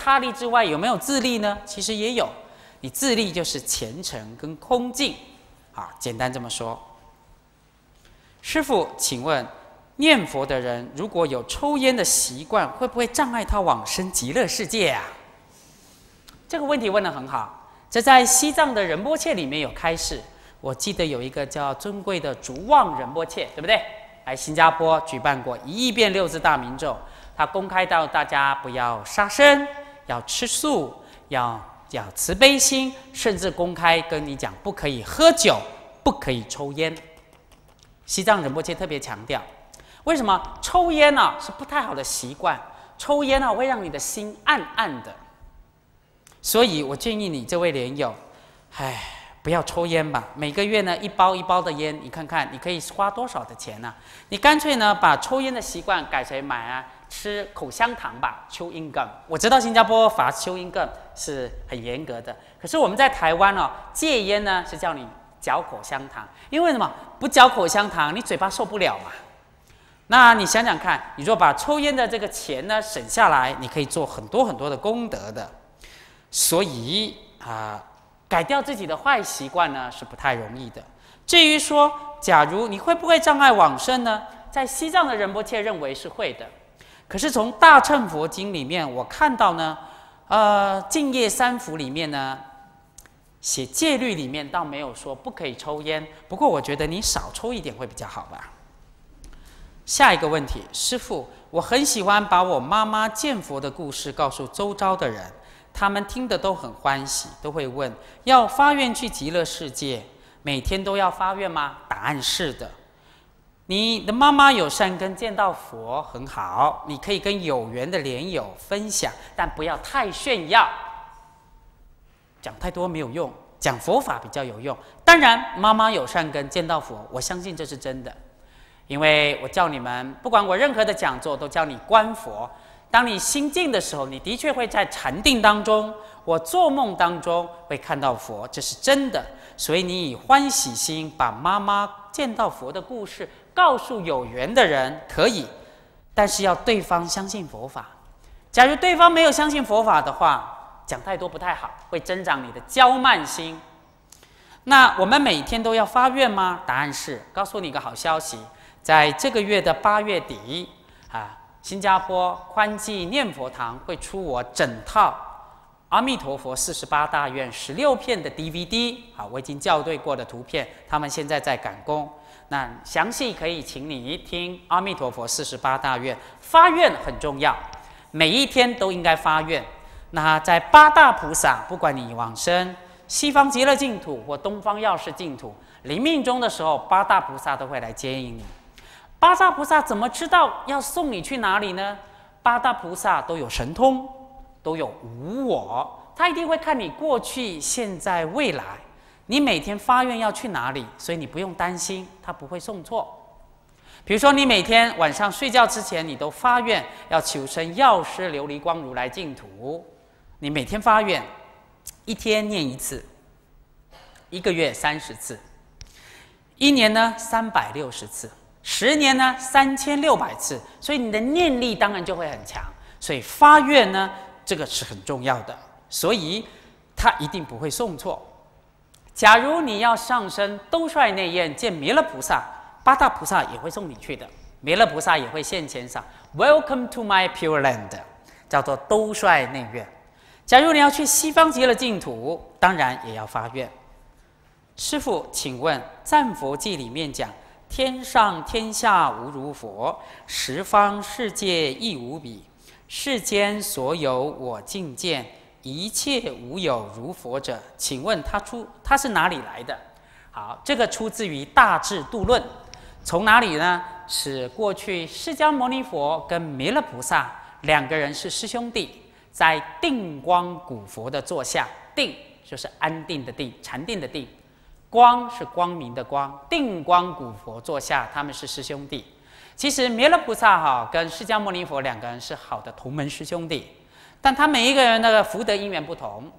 他力之外，有没有自力呢？其实也有。你自力就是虔诚跟恭敬，啊，简单这么说。师父，请问，念佛的人如果有抽烟的习惯，会不会障碍他往生极乐世界啊？这个问题问得很好。这在西藏的仁波切里面有开示。我记得有一个叫尊贵的竹旺仁波切，对不对？来新加坡举办过1亿遍6字大明咒，他公开到大家不要杀生，要吃素，要慈悲心，甚至公开跟你讲不可以喝酒，不可以抽烟。西藏仁波切特别强调，为什么抽烟呢？是不太好的习惯，抽烟呢会让你的心暗暗的。所以我建议你这位莲友，不要抽烟吧。每个月呢1包1包的烟，你看看你可以花多少的钱呢？你干脆呢把抽烟的习惯改成吃口香糖吧 ，chewing gum。我知道新加坡罚 chewing gum 是很严格的，可是我们在台湾戒烟呢是叫你嚼口香糖，因为什么？不嚼口香糖，你嘴巴受不了嘛。那你想想看，你若把抽烟的这个钱呢省下来，你可以做很多很多的功德的。所以改掉自己的坏习惯呢是不太容易的。至于说，假如你会不会障碍往生呢？在西藏的仁波切认为是会的。可是从《大乘佛经》里面，我看到呢，净业三福里面呢，写戒律里面倒没有说不可以抽烟，不过我觉得你少抽一点会比较好吧。下一个问题，师父，我很喜欢把我妈妈见佛的故事告诉周遭的人，他们听得都很欢喜，都会问：要发愿去极乐世界，每天都要发愿吗？答案是的。你的妈妈有善根见到佛很好，你可以跟有缘的莲友分享，但不要太炫耀，讲太多没有用，讲佛法比较有用。当然，妈妈有善根见到佛，我相信这是真的，因为我教你们，不管我任何的讲座，都教你观佛。当你心静的时候，你的确会在禅定当中，我做梦当中会看到佛，这是真的。所以你以欢喜心把妈妈见到佛的故事告诉有缘的人可以，但是要对方相信佛法。假如对方没有相信佛法的话，讲太多不太好，会增长你的骄慢心。那我们每天都要发愿吗？答案是，告诉你一个好消息，在这个月的8月底新加坡宽济念佛堂会出我整套阿弥陀佛48大愿16片的 DVD， 我已经校对过的图片，他们现在在赶工。那详细可以请你听阿弥陀佛48大愿。发愿很重要，每一天都应该发愿。那在8大菩萨，不管你往生西方极乐净土或东方药师净土，临命终的时候，8大菩萨都会来接引你。8大菩萨怎么知道要送你去哪里呢？8大菩萨都有神通，都有无我，他一定会看你过去、现在、未来。你每天发愿要去哪里，所以你不用担心，他不会送错。比如说，你每天晚上睡觉之前，你都发愿要求生药师琉璃光如来净土，你每天发愿，1天念1次，1个月30次，1年呢360次。10年呢3600次，所以你的念力当然就会很强。所以发愿呢，这个是很重要的，所以他一定不会送错。假如你要上升兜率内院见弥勒菩萨，8大菩萨也会送你去的，弥勒菩萨也会现前上 Welcome to my Pure Land， 叫做兜率内院。假如你要去西方极乐净土，当然也要发愿。师父，请问《赞佛记》里面讲，天上天下无如佛，十方世界亦无比。世间所有我净见，一切无有如佛者。请问它是哪里来的？好，这个出自于《大智度论》。从哪里呢？是过去释迦牟尼佛跟弥勒菩萨2个人是师兄弟，在定光古佛的座下，定就是安定的定，禅定的定。光是光明的光，定光古佛座下，他们是师兄弟。其实弥勒菩萨跟释迦牟尼佛2个人是好的同门师兄弟，但他每一个人的福德因缘不同。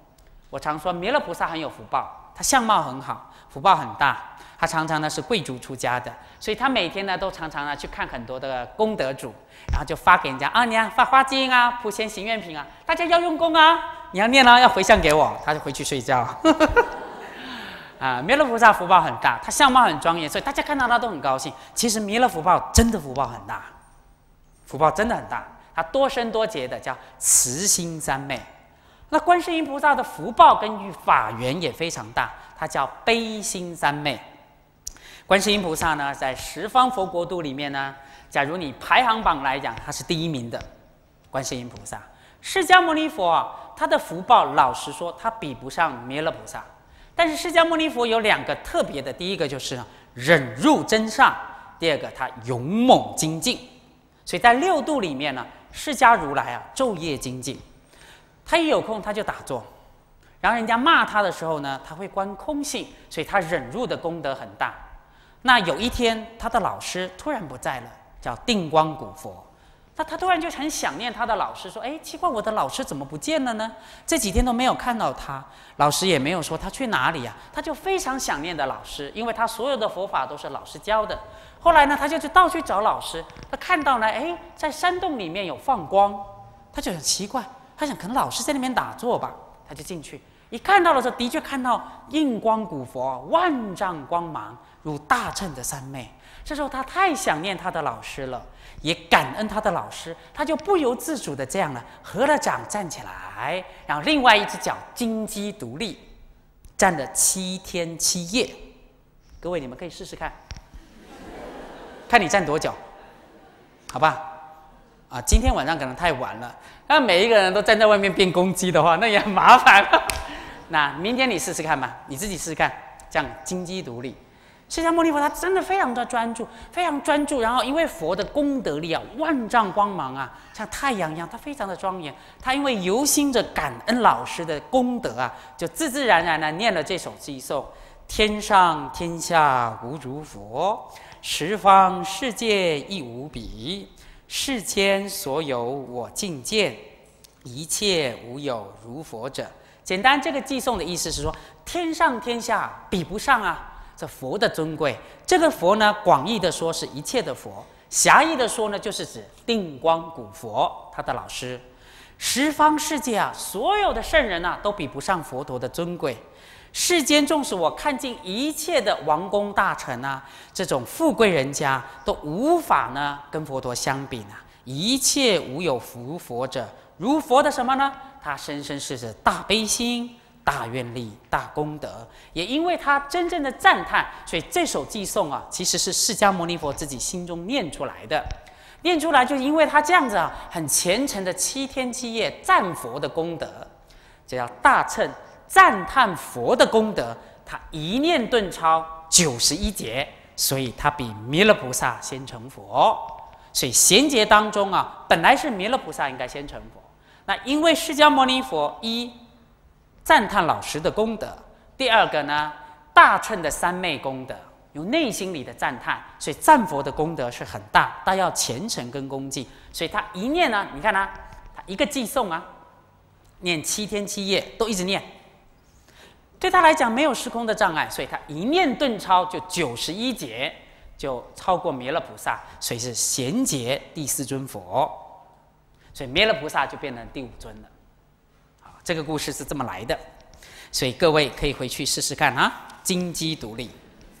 我常说弥勒菩萨很有福报，他相貌很好，福报很大。他常常呢是贵族出家的，所以他每天呢都常常呢去看很多的功德主，然后就发给人家啊，你看发花经啊、普贤行愿品啊，大家要用功啊，你要念啊，要回向给我，他就回去睡觉。啊，弥勒菩萨福报很大，他相貌很庄严，所以大家看到他都很高兴。其实弥勒福报真的福报很大，福报真的很大，他多生多劫的叫慈心三昧。那观世音菩萨的福报跟法缘也非常大，它叫悲心三昧。观世音菩萨呢，在十方佛国度里面呢，假如你排行榜来讲，他是第一名的。观世音菩萨，释迦牟尼佛啊，他的福报，老实说，他比不上弥勒菩萨。但是释迦牟尼佛有2个特别的，第一个就是忍辱真上，第二个他勇猛精进。所以在6度里面呢，释迦如来啊，昼夜精进。他一有空他就打坐，然后人家骂他的时候呢，他会观空性，所以他忍辱的功德很大。那有一天，他的老师突然不在了，叫定光古佛。那他突然就很想念他的老师，说：“哎，奇怪，我的老师怎么不见了呢？这几天都没有看到他，老师也没有说他去哪里呀。”他就非常想念的老师，因为他所有的佛法都是老师教的。后来呢，他就到处找老师，他看到呢，哎，在山洞里面有放光，他就很奇怪，他想可能老师在那边打坐吧，他就进去。一看到的时候，的确看到印光古佛，万丈光芒如大乘的三昧。这时候他太想念他的老师了，也感恩他的老师，他就不由自主的这样了，合了掌站起来，然后另外一只脚金鸡独立，站了7天7夜。各位，你们可以试试看，看你站多久，好吧？啊，今天晚上可能太晚了，那每一个人都站在外面变公鸡的话，那也很麻烦。那明天你试试看吧，你自己试试看，这样金鸡独立。释迦牟尼佛他真的非常的专注，非常专注。然后因为佛的功德力啊，万丈光芒啊，像太阳一样，他非常的庄严。他因为由心着感恩老师的功德啊，就自自然然的念了这首偈颂：天上天下无如佛，十方世界亦无比。世间所有我尽见，一切无有如佛者。简单，这个偈颂的意思是说，天上天下比不上啊，这佛的尊贵。这个佛呢，广义的说是一切的佛，狭义的说呢，就是指定光古佛他的老师。十方世界啊，所有的圣人啊，都比不上佛陀的尊贵。世间纵使我看尽一切的王公大臣啊，这种富贵人家都无法呢跟佛陀相比呢。一切无有如佛者，如佛的什么呢？他深深是指大悲心、大愿力、大功德。也因为他真正的赞叹，所以这首偈颂啊，其实是释迦牟尼佛自己心中念出来的。念出来就因为他这样子啊，很虔诚的7天7夜赞佛的功德，这叫大乘。赞叹佛的功德，他一念顿超91劫，所以他比弥勒菩萨先成佛。所以贤劫当中啊，本来是弥勒菩萨应该先成佛。那因为释迦牟尼佛一赞叹老师的功德，第二个呢，大乘的三昧功德，有内心里的赞叹，所以赞佛的功德是很大，但要虔诚跟恭敬。所以他一念呢，你看他一个偈颂啊，念7天7夜都一直念。对他来讲没有时空的障碍，所以他一念顿超就91劫，就超过弥勒菩萨，所以是贤劫第4尊佛，所以弥勒菩萨就变成第5尊了。好，这个故事是这么来的，所以各位可以回去试试看啊，金鸡独立。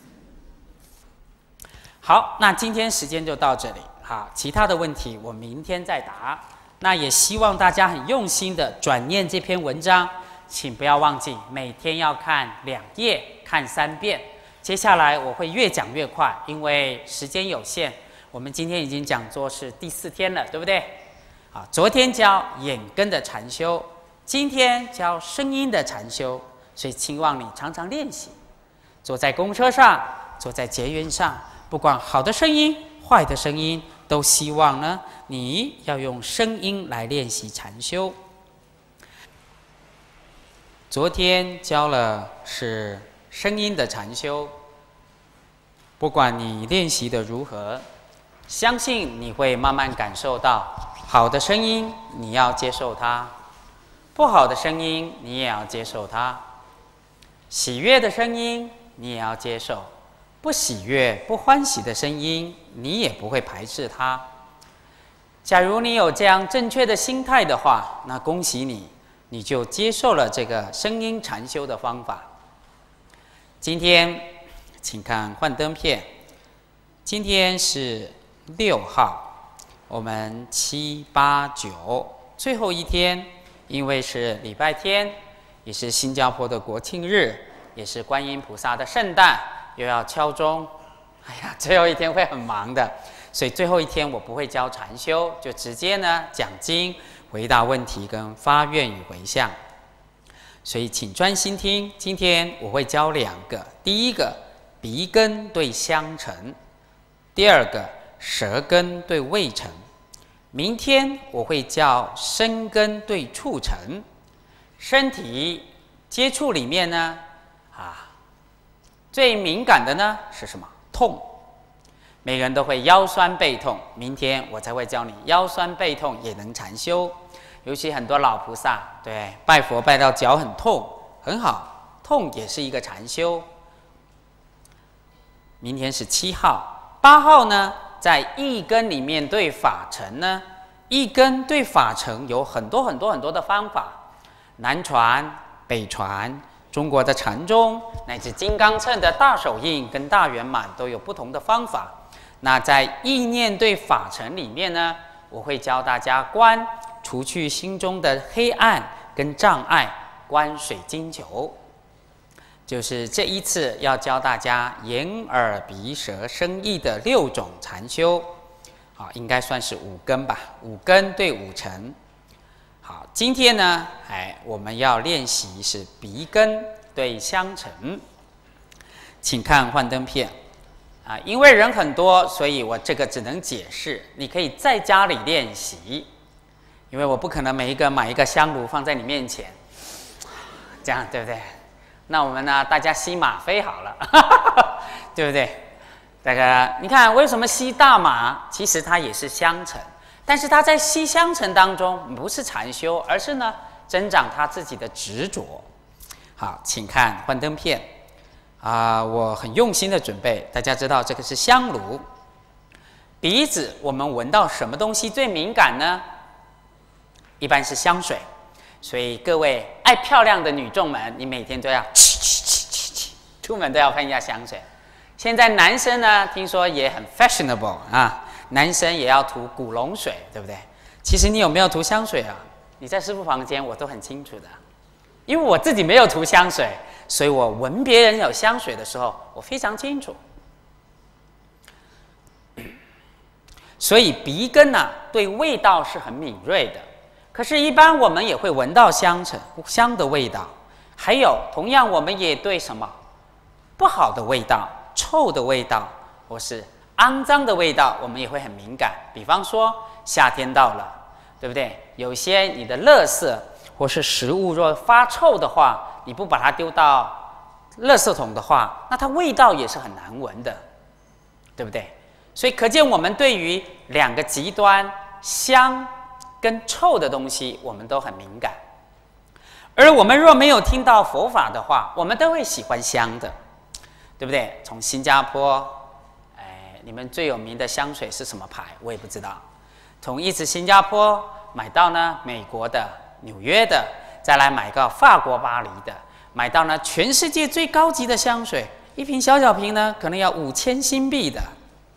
好，那今天时间就到这里，好，其他的问题我明天再答。那也希望大家很用心的转念这篇文章。请不要忘记每天要看2页，看3遍。接下来我会越讲越快，因为时间有限。我们今天已经讲座是第4天了，对不对？啊，昨天教眼根的禅修，今天教声音的禅修，所以希望你常常练习。坐在公车上，坐在捷运上，不管好的声音、坏的声音，都希望呢你要用声音来练习禅修。昨天教了是声音的禅修，不管你练习的如何，相信你会慢慢感受到好的声音，你要接受它； 不好的声音你也要接受它，喜悦的声音你也要接受，不喜悦、不欢喜的声音你也不会排斥它。假如你有这样正确的心态的话，那恭喜你，你就接受了这个声音禅修的方法。今天请看幻灯片，今天是6号，我们7、8、9最后一天，因为是礼拜天，也是新加坡的国庆日，也是观音菩萨的圣诞，又要敲钟，哎呀，最后一天会很忙的。所以最后一天我不会教禅修，就直接呢讲经、回答问题跟发愿与回向。所以请专心听，今天我会教2个：第一个鼻根对香尘，第二个舌根对味尘。明天我会教身根对触尘。身体接触里面呢，最敏感的呢是什么？痛。每个人都会腰酸背痛，明天我才会教你腰酸背痛也能禅修。尤其很多老菩萨，对，拜佛拜到脚很痛，很好，痛也是一个禅修。明天是7号，8号呢，在意根里面对法尘呢，意根对法尘有很多的方法，南传、北传，中国的禅宗乃至金刚乘的大手印跟大圆满都有不同的方法。那在意念对法尘里面呢，我会教大家观，除去心中的黑暗跟障碍，观水晶球。就是这一次要教大家眼耳鼻舌身意的6种禅修，好，应该算是5根吧，5根对5尘。好，今天呢，我们要练习是鼻根对香尘，请看幻灯片。因为人很多，所以我这个只能解释，你可以在家里练习，因为我不可能每一个买一个香炉放在你面前，这样对不对？那我们呢，大家吸吗啡好了，对不对？大家你看，为什么吸大麻？其实它也是香尘，但是它在吸香尘当中不是禅修，而是呢增长他自己的执着。好，请看幻灯片。我很用心的准备，大家知道这个是香炉。鼻子我们闻到什么东西最敏感呢？一般是香水，所以各位爱漂亮的女众们，你每天都要出门都要喷一下香水。现在男生呢，听说也很 fashionable 啊，男生也要涂古龙水，对不对？其实你有没有涂香水啊？你在师父房间我都很清楚的，因为我自己没有涂香水。所以我闻别人有香水的时候，我非常清楚。所以鼻根对味道是很敏锐的。可是，一般我们也会闻到香的味道，还有同样我们也对什么不好的味道、臭的味道，或是肮脏的味道，我们也会很敏感。比方说，夏天到了，对不对？有些你的垃圾或是食物若发臭的话，你不把它丢到垃圾桶的话，那它味道也是很难闻的，对不对？所以可见我们对于2个极端香跟臭的东西，我们都很敏感。而我们若没有听到佛法的话，我们都会喜欢香的，对不对？从新加坡，你们最有名的香水是什么牌？我也不知道。从一直新加坡买到呢美国的、纽约的。再来买个法国巴黎的，买到呢全世界最高级的香水，一瓶小瓶呢可能要5000新币的。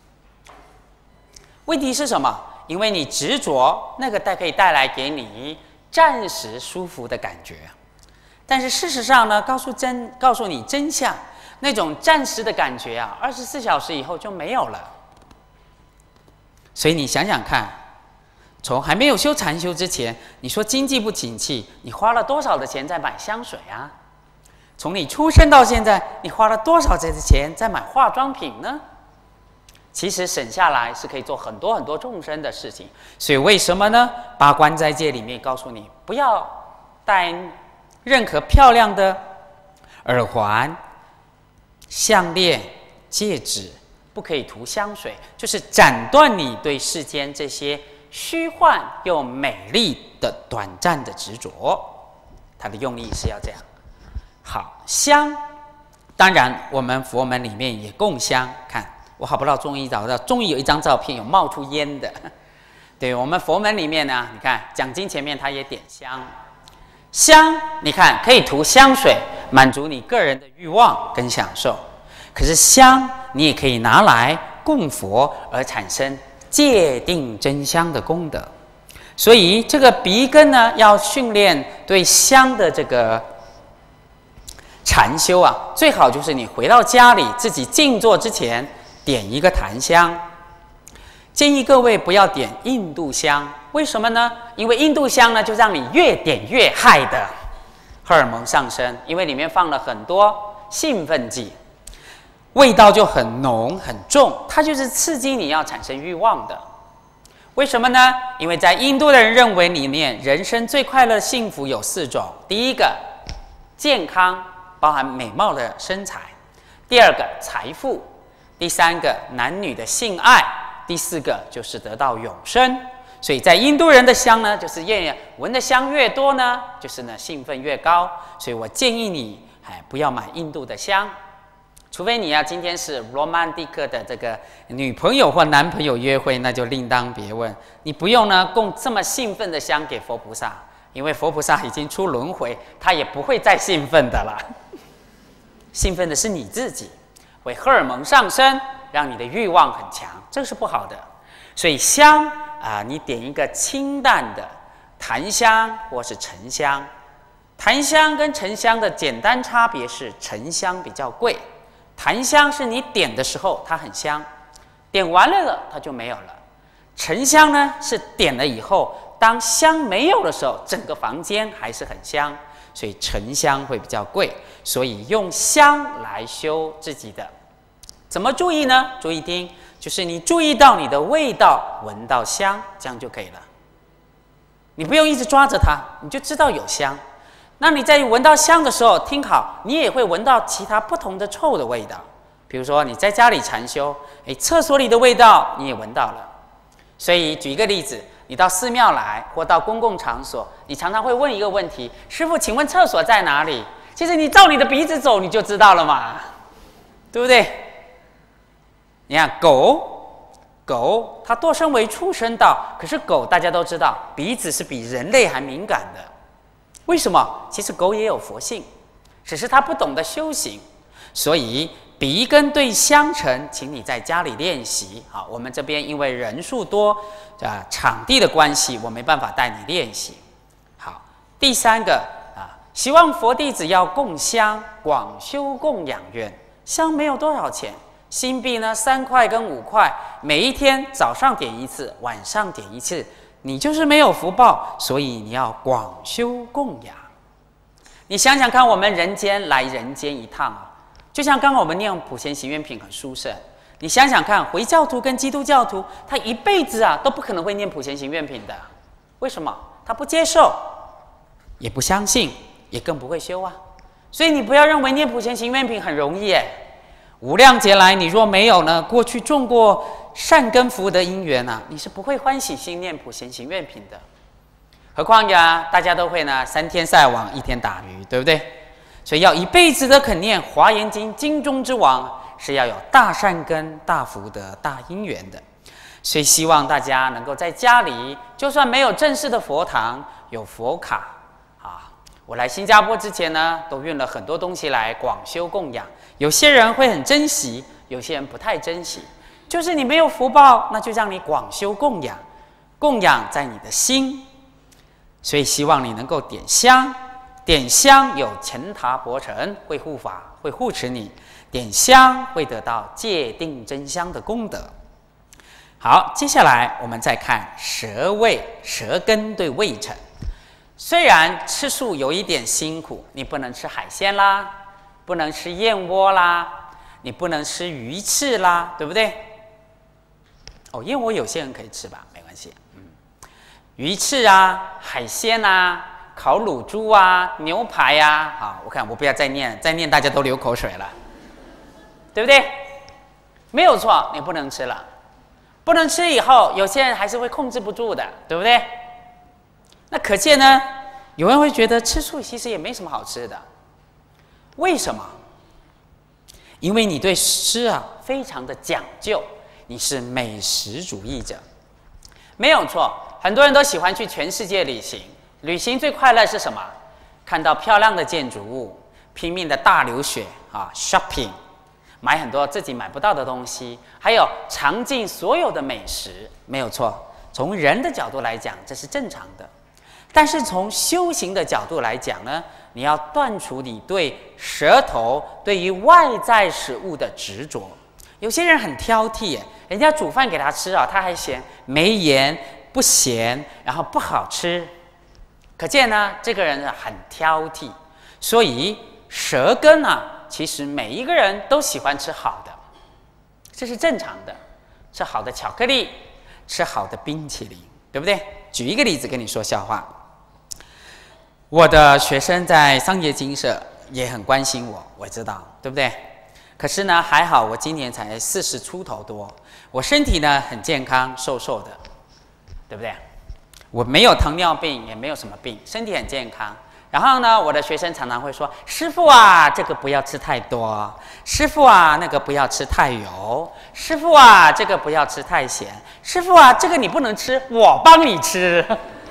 问题是什么？因为你执着那个可以带来给你暂时舒服的感觉，但是事实上呢，告诉你真相，那种暂时的感觉24小时以后就没有了。所以你想想看。从还没有修禅修之前，你说经济不景气，你花了多少的钱在买香水啊？从你出生到现在，你花了多少的钱在买化妆品呢？其实省下来是可以做很多众生的事情。所以为什么呢？八关斋戒里面告诉你，不要戴任何漂亮的耳环、项链、戒指，不可以涂香水，就是斩断你对世间这些虚幻又美丽的短暂的执着。 它的用意是要这样。好，香，当然我们佛门里面也供香。看，我好不容易终于找到，终于有一张照片有冒出烟的。对，我们佛门里面呢，你看讲经前面它也点香，香你看可以涂香水，满足你个人的欲望跟享受。可是香你也可以拿来供佛，而产生戒定真香的功德。所以这个鼻根呢，要训练对香的这个禅修啊，最好就是你回到家里自己静坐之前点一个檀香。建议各位不要点印度香，为什么呢？因为印度香呢，就让你越点越嗨的荷尔蒙上升，因为里面放了很多兴奋剂，味道就很浓很重，它就是刺激你要产生欲望的。为什么呢？因为在印度的人认为里面，人生最快乐的幸福有4种：第一个，健康，包含美貌的身材；第二个，财富；第三个，男女的性爱；第4个就是得到永生。所以在印度人的香呢，就是越闻的香越多呢，就是呢兴奋越高。所以我建议你，不要买印度的香，除非你要今天是 romantic 的这个女朋友或男朋友约会，那就另当别论。你不用呢供这么兴奋的香给佛菩萨，因为佛菩萨已经出轮回，他也不会再兴奋的了。兴奋的是你自己，会荷尔蒙上升，让你的欲望很强，这是不好的。所以香你点一个清淡的檀香或是沉香。檀香跟沉香的简单差别是，沉香比较贵，檀香是你点的时候它很香，点完了它就没有了。沉香呢是点了以后，当香没有的时候，整个房间还是很香，所以沉香会比较贵。所以用香来修自己的，怎么注意呢？注意听，就是你注意到你的味道，闻到香，这样就可以了。你不用一直抓着它，你就知道有香。那你在闻到香的时候，听好，你也会闻到其他不同的臭的味道。比如说你在家里禅修，厕所里的味道你也闻到了。所以举一个例子，你到寺庙来或到公共场所，你常常会问一个问题：师父，请问厕所在哪里？其实你照你的鼻子走，你就知道了嘛，对不对？你看狗它堕生为畜生道，可是狗大家都知道，鼻子是比人类还敏感的。为什么？其实狗也有佛性，只是它不懂得修行。所以鼻根对香尘，请你在家里练习。好，我们这边因为人数多场地的关系，我没办法带你练习。好，第3个希望佛弟子要供香，广修供养愿。香没有多少钱，新币呢3块跟5块，每一天早上点一次，晚上点一次。你就是没有福报，所以你要广修供养。你想想看，我们人间来人间一趟就像刚刚我们念普贤行愿品很殊胜。你想想看，回教徒跟基督教徒，他一辈子都不可能会念普贤行愿品的。为什么？他不接受，也不相信，也更不会修啊。所以你不要认为念普贤行愿品很容易无量劫来，你若没有呢，过去种过善根福德因缘你是不会欢喜心念普贤行愿品的。何况大家都会呢，3天晒网，1天打鱼，对不对？所以要一辈子的肯念《华严经》，经中之王，是要有大善根、大福德、大因缘的。所以希望大家能够在家里，就算没有正式的佛堂，有佛卡我来新加坡之前呢，都运了很多东西来广修供养。有些人会很珍惜，有些人不太珍惜。就是你没有福报，那就让你广修供养，供养在你的心。所以希望你能够点香，点香有乾闥薄尘会护法，会护持你。点香会得到戒定真香的功德。好，接下来我们再看舌味，舌根对味尘。虽然吃素有一点辛苦，你不能吃海鲜啦，不能吃燕窝啦，你不能吃鱼翅啦，对不对？燕窝有些人可以吃吧，没关系。鱼翅海鲜烤乳猪牛排好，我不要再念大家都流口水了，对不对？没有错，你不能吃了，不能吃以后，有些人还是会控制不住的，对不对？那可见呢， 有人会觉得吃素其实也没什么好吃的，为什么？因为你对吃啊非常的讲究，你是美食主义者，没有错。很多人都喜欢去全世界旅行，旅行最快乐是什么？看到漂亮的建筑物，拼命的大流血啊 ，shopping， 买很多自己买不到的东西，还有尝尽所有的美食，没有错。从人的角度来讲，这是正常的。但是从修行的角度来讲呢，你要断除你对舌头对于外在食物的执着。有些人很挑剔耶，人家煮饭给他吃啊，他还嫌没盐、不咸，然后不好吃。可见呢，这个人很挑剔。所以舌根啊，其实每一个人都喜欢吃好的，这是正常的。吃好的巧克力，吃好的冰淇淋，对不对？举一个例子跟你说笑话。我的学生在商业精舍也很关心我，我知道，对不对？可是呢，还好我今年才40出头多，我身体呢很健康，瘦瘦的，对不对？我没有糖尿病，也没有什么病，身体很健康。然后呢，我的学生常常会说：“师父啊，这个不要吃太多；师父啊，那个不要吃太油；师父啊，这个不要吃太咸；师父啊，这个你不能吃，我帮你吃。”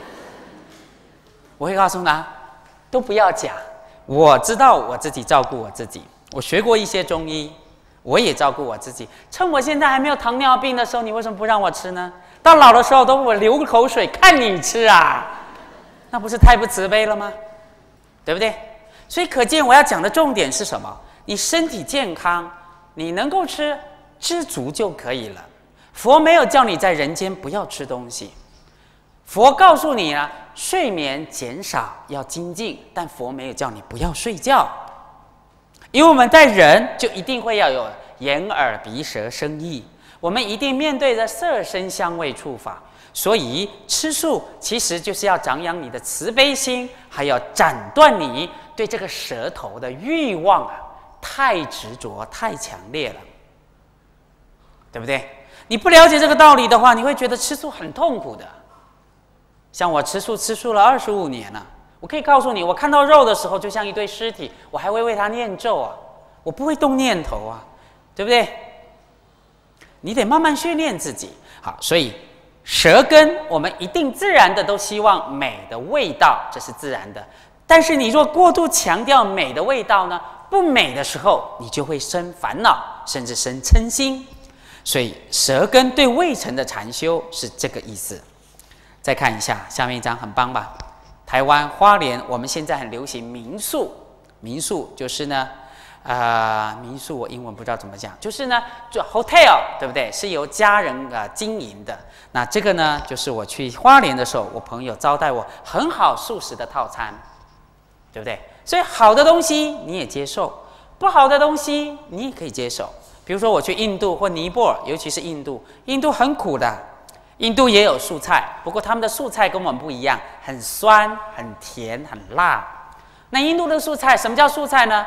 我会告诉他，都不要讲。我知道我自己照顾我自己，我学过一些中医，我也照顾我自己。趁我现在还没有糖尿病的时候，你为什么不让我吃呢？到老的时候，都我流口水看你吃啊，那不是太不慈悲了吗？对不对？所以可见我要讲的重点是什么？你身体健康，你能够吃，知足就可以了。佛没有叫你在人间不要吃东西。佛告诉你呢，睡眠减少要精进，但佛没有叫你不要睡觉，因为我们在人就一定会要有眼耳鼻舌身意，我们一定面对着色声香味触法，所以吃素其实就是要长养你的慈悲心，还要斩断你对这个舌头的欲望啊，太执着太强烈了，对不对？你不了解这个道理的话，你会觉得吃素很痛苦的。像我吃素了25年了，我可以告诉你，我看到肉的时候就像一堆尸体，我还会为它念咒啊，我不会动念头啊，对不对？你得慢慢训练自己。好，所以舌根我们一定自然的都希望美的味道，这是自然的。但是你若过度强调美的味道呢，不美的时候你就会生烦恼，甚至生嗔心。所以舌根对未成的禅修是这个意思。再看一下下面一张，很棒吧？台湾花莲，我们现在很流行民宿。民宿就是呢，民宿我英文不知道怎么讲，就是呢，就 hotel， 对不对？是由家人经营的。那这个呢，就是我去花莲的时候，我朋友招待我很好素食的套餐，对不对？所以好的东西你也接受，不好的东西你也可以接受。比如说我去印度或尼泊尔，尤其是印度，印度很苦的。印度也有素菜，不过他们的素菜跟我们不一样，很酸、很甜、很辣。那印度的素菜，什么叫素菜呢？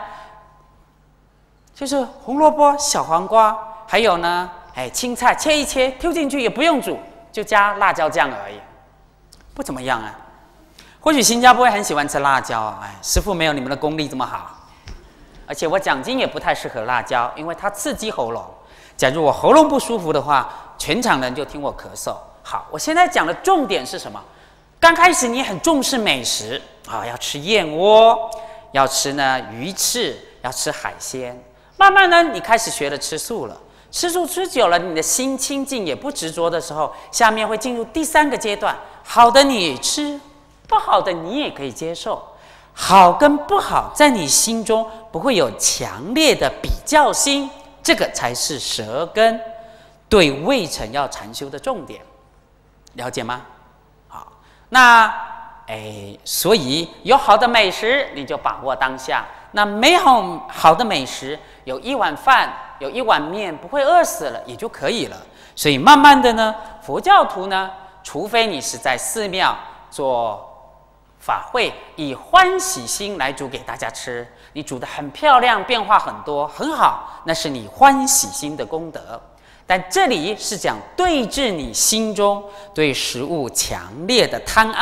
就是红萝卜、小黄瓜，还有呢，青菜切一切，丢进去也不用煮，就加辣椒酱而已，不怎么样啊。或许新加坡很喜欢吃辣椒啊，师父没有你们的功力这么好。而且我讲经也不太适合辣椒，因为它刺激喉咙。假如我喉咙不舒服的话，全场人就听我咳嗽。好，我现在讲的重点是什么？刚开始你很重视美食啊，要吃燕窝，要吃呢鱼翅，要吃海鲜。慢慢呢，你开始学了吃素了。吃素吃久了，你的心清净也不执着的时候，下面会进入第3个阶段。好的你吃，不好的你也可以接受。好跟不好，在你心中不会有强烈的比较心。这个才是舌根对未成要禅修的重点，了解吗？好，那所以有好的美食，你就把握当下。那没好的美食，有1碗饭，有1碗面，不会饿死了也就可以了。所以慢慢的呢，佛教徒呢，除非你是在寺庙做法会，以欢喜心来煮给大家吃，你煮得很漂亮，变化很多，很好，那是你欢喜心的功德。但这里是讲对治你心中对食物强烈的贪爱，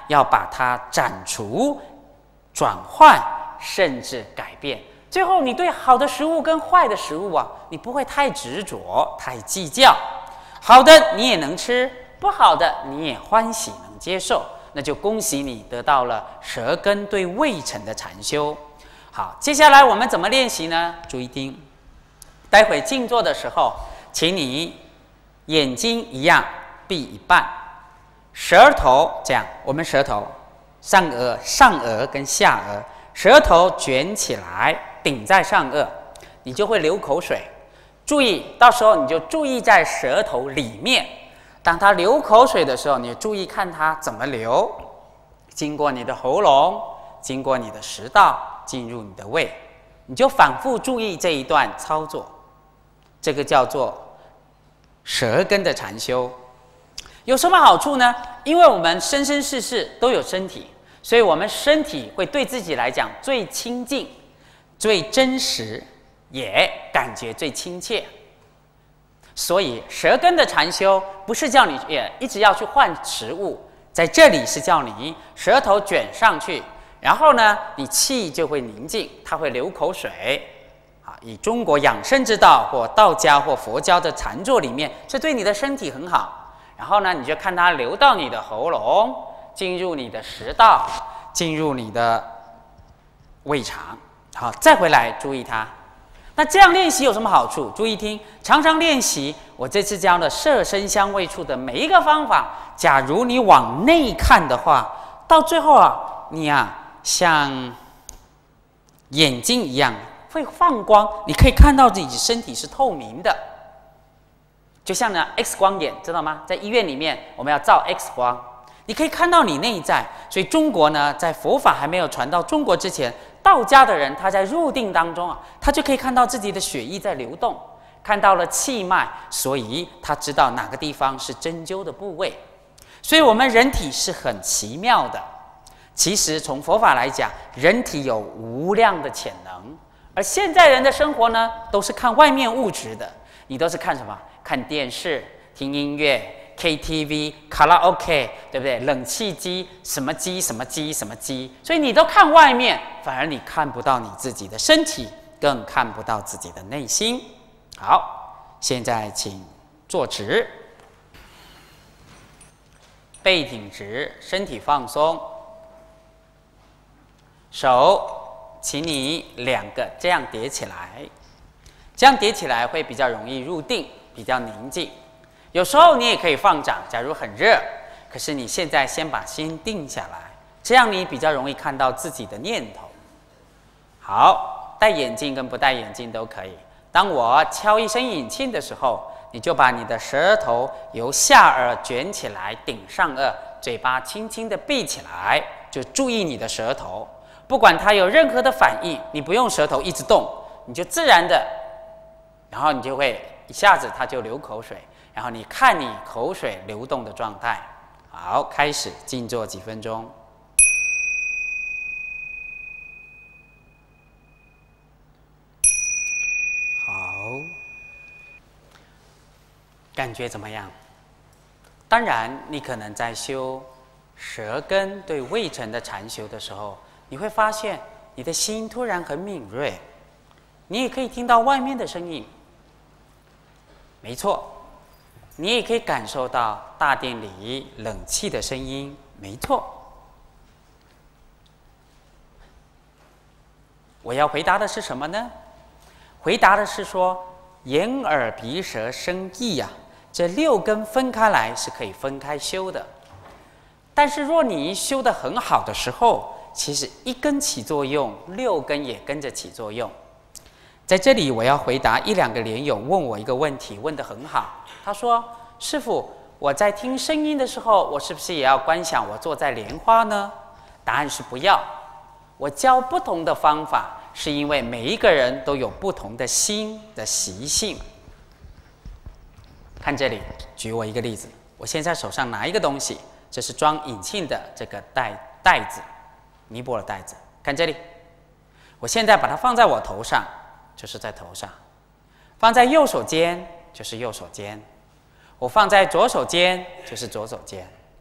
要把它斩除、转换，甚至改变。最后，你对好的食物跟坏的食物啊，你不会太执着、太计较。好的你也能吃，不好的你也欢喜能接受，那就恭喜你得到了舌根对味尘的禅修。好，接下来我们怎么练习呢？注意听，待会静坐的时候，请你眼睛一样闭一半，舌头这样，我们舌头上颚跟下颚，舌头卷起来顶在上颚，你就会流口水。注意，到时候你就注意在舌头里面，当它流口水的时候，你注意看它怎么流，经过你的喉咙，经过你的食道，进入你的胃，你就反复注意这一段操作，这个叫做舌根的禅修。有什么好处呢？因为我们生生世世都有身体，所以我们身体会对自己来讲最亲近、最真实，也感觉最亲切。所以舌根的禅修不是叫你也一直要去换食物，在这里是叫你舌头卷上去，然后呢，你气就会宁静，它会流口水。以中国养生之道或道家或佛教的禅坐里面，这对你的身体很好。然后呢，你就看它流到你的喉咙，进入你的食道，进入你的胃肠。好，再回来注意它。那这样练习有什么好处？注意听，常常练习我这次教的色声香味触的每一个方法。假如你往内看的话，到最后啊，你像眼睛一样会放光，你可以看到自己身体是透明的。就像呢 X 光眼，知道吗？在医院里面我们要照 X 光，你可以看到你内在。所以中国呢，在佛法还没有传到中国之前，道家的人他在入定当中他就可以看到自己的血液在流动，看到了气脉，所以他知道哪个地方是针灸的部位。所以我们人体是很奇妙的。其实从佛法来讲，人体有无量的潜能，而现在人的生活呢，都是看外面物质的。你都是看什么？看电视、听音乐、KTV、卡拉 OK， 对不对？冷气机、什么机、什么机、什么机，所以你都看外面，反而你看不到你自己的身体，更看不到自己的内心。好，现在请坐直，背挺直，身体放松，手，请你两个这样叠起来。这样叠起来会比较容易入定，比较宁静。有时候你也可以放掌，假如很热，可是你现在先把心定下来，这样你比较容易看到自己的念头。好，戴眼镜跟不戴眼镜都可以。当我敲一声引磬的时候，你就把你的舌头由下颚卷起来顶上颚，嘴巴轻轻的闭起来，就注意你的舌头。不管它有任何的反应，你不用舌头一直动，你就自然的，然后你就会一下子它就流口水，然后你看你口水流动的状态。好，开始静坐几分钟。好，感觉怎么样？当然，你可能在修舌根对味尘的禅修的时候，你会发现你的心突然很敏锐，你也可以听到外面的声音。没错，你也可以感受到大殿里冷气的声音。没错，我要回答的是什么呢？回答的是说，眼耳鼻舌身意这六根分开来是可以分开修的。但是若你修得很好的时候，其实一根起作用，六根也跟着起作用。在这里我要回答一两个莲友问我一个问题，问得很好。他说：师父，我在听声音的时候，我是不是也要观想我坐在莲花呢？答案是不要。我教不同的方法，是因为每一个人都有不同的心的习性。看这里，举我一个例子，我现在手上拿一个东西，这是装引磬的这个袋子，尼泊尔袋子。看这里，我现在把它放在我头上，就是在头上；放在右手间，就是右手间；我放在左手间，就是左手间；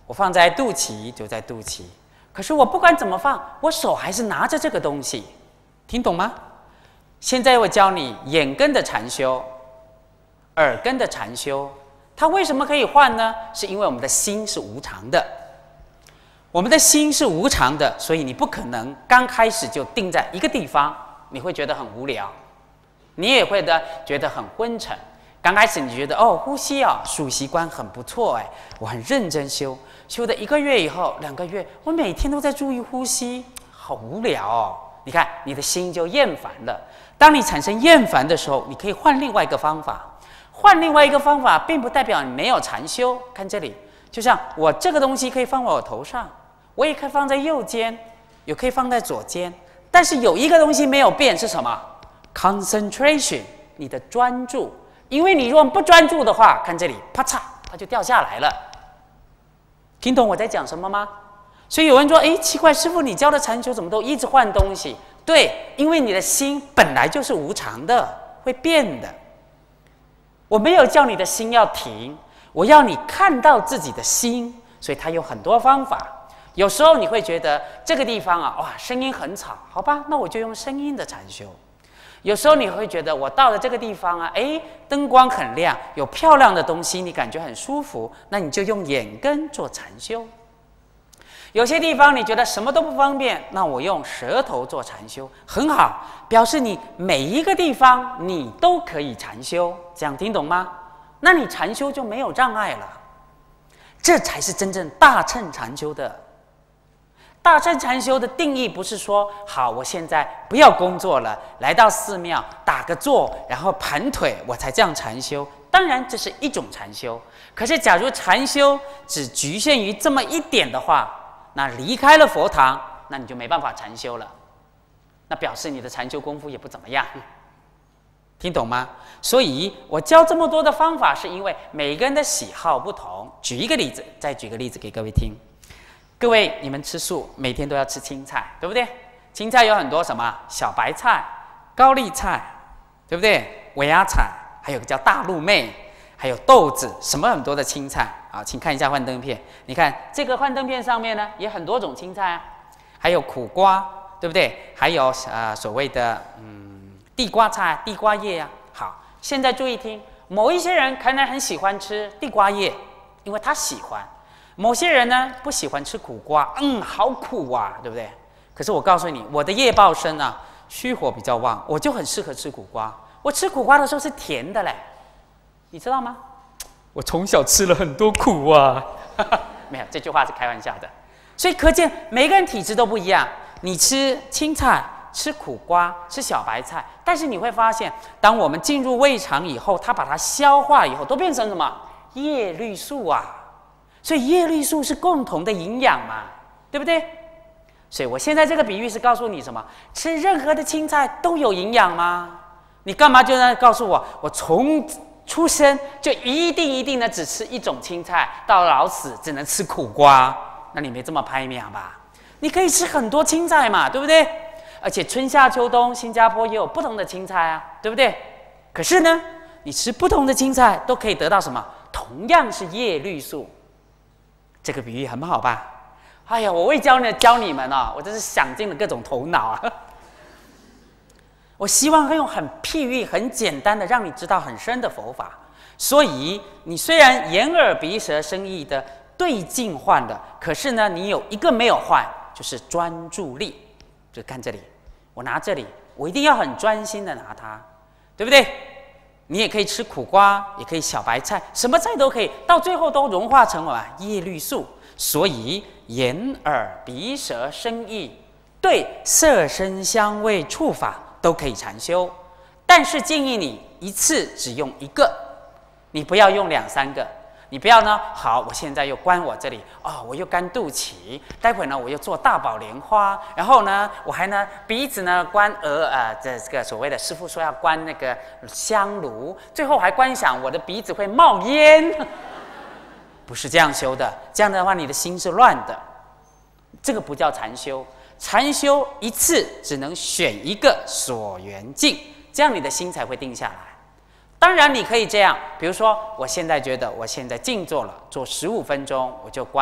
我放在肚脐就在肚脐，可是我不管怎么放，我手还是拿着这个东西，听懂吗？现在我教你眼根的禅修，耳根的禅修，它为什么可以换呢？是因为我们的心是无常的，我们的心是无常的，所以你不可能刚开始就定在一个地方，你会觉得很无聊，你也会觉得很昏沉。刚开始你觉得哦，呼吸啊，数习惯很不错哎，我很认真修，修的1个月以后，2个月，我每天都在注意呼吸，好无聊哦。你看，你的心就厌烦了。当你产生厌烦的时候，你可以换另外一个方法。换另外一个方法，并不代表你没有禅修。看这里，就像我这个东西可以放在我头上，我也可以放在右肩，也可以放在左肩。但是有一个东西没有变，是什么 ？concentration， 你的专注。因为你如果不专注的话，看这里，啪嚓，它就掉下来了。听懂我在讲什么吗？所以有人说：“哎，奇怪，师父，你教的禅修怎么都一直换东西？”对，因为你的心本来就是无常的，会变的。我没有叫你的心要停，我要你看到自己的心，所以它有很多方法。有时候你会觉得这个地方啊，哇，声音很吵，好吧，那我就用声音的禅修。有时候你会觉得我到了这个地方啊，哎，灯光很亮，有漂亮的东西，你感觉很舒服，那你就用眼根做禅修。有些地方你觉得什么都不方便，那我用舌头做禅修，很好，表示你每一个地方你都可以禅修，这样听懂吗？那你禅修就没有障碍了，这才是真正大乘禅修的。大乘禅修的定义不是说，好，我现在不要工作了，来到寺庙打个坐，然后盘腿，我才这样禅修。当然，这是一种禅修。可是，假如禅修只局限于这么一点的话，那离开了佛堂，那你就没办法禅修了。那表示你的禅修功夫也不怎么样，听懂吗？所以我教这么多的方法，是因为每个人的喜好不同。举一个例子，再举个例子给各位听。各位，你们吃素，每天都要吃青菜，对不对？青菜有很多什么小白菜、高丽菜，对不对？尾芽菜，还有个叫大陆妹，还有豆子，什么很多的青菜啊！请看一下幻灯片，你看这个幻灯片上面呢，也很多种青菜啊，还有苦瓜，对不对？还有所谓的地瓜菜、地瓜叶啊。好，现在注意听，某一些人可能很喜欢吃地瓜叶，因为他喜欢。某些人呢不喜欢吃苦瓜，好苦啊，对不对？可是我告诉你，我的业报深啊，虚火比较旺，我就很适合吃苦瓜。我吃苦瓜的时候是甜的嘞，你知道吗？我从小吃了很多苦啊，没有，这句话是开玩笑的。所以可见每个人体质都不一样。你吃青菜、吃苦瓜、吃小白菜，但是你会发现，当我们进入胃肠以后，它把它消化以后，都变成什么？叶绿素啊。所以叶绿素是共同的营养嘛，对不对？所以我现在这个比喻是告诉你什么？吃任何的青菜都有营养吗？你干嘛就在告诉我，我从出生就一定的只吃一种青菜，到老死只能吃苦瓜？那你没这么拍秒吧？你可以吃很多青菜嘛，对不对？而且春夏秋冬，新加坡也有不同的青菜啊，对不对？可是呢，你吃不同的青菜都可以得到什么？同样是叶绿素。这个比喻很好吧？哎呀，我为教你们哦，我真是想尽了各种头脑啊！我希望用很譬喻、很简单的，让你知道很深的佛法。所以你虽然眼耳鼻舌身意的对境换了，可是呢，你有一个没有换，就是专注力。就看这里，我拿这里，我一定要很专心的拿它，对不对？你也可以吃苦瓜，也可以小白菜，什么菜都可以，到最后都融化成叶绿素。所以眼耳鼻舌身意对色声香味触法都可以禅修，但是建议你一次只用一个，你不要用2、3个。你不要呢，好，我现在又关我这里哦，我又干肚脐，待会呢我又做大宝莲花，然后呢我还呢鼻子呢关这个所谓的师父说要关那个香炉，最后还观想我的鼻子会冒烟，不是这样修的，这样的话你的心是乱的，这个不叫禅修。禅修一次只能选一个所缘境，这样你的心才会定下来。当然你可以这样，比如说我现在觉得我现在静坐了，做15分钟，我就关